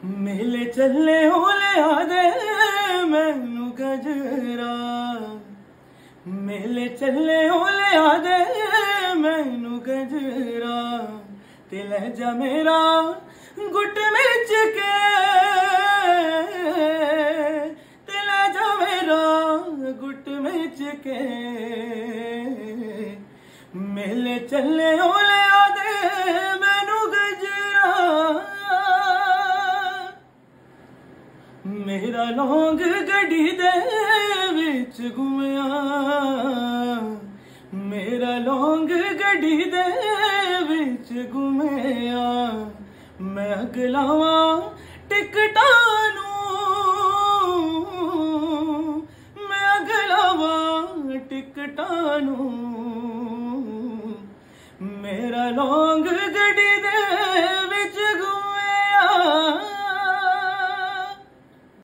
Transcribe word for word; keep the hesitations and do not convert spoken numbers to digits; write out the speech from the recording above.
मेले चले होले आदे मैनू गजरा, मेले चले होले आदे मैनू गजरा, ते ले जा मेरा गुट मिच के, ते ले जा मेरा गुट मिच के। मेले चले होले आदे मैनू गजरा, मेरा लौंग गड्डी दे विच घुमया, मेरा लौंग गड्डी दे विच घुमया। मैं अगलावा टिकटां नूं, मैं अगलावा टिकटां नूं, मेरा लौंग गड्डी दे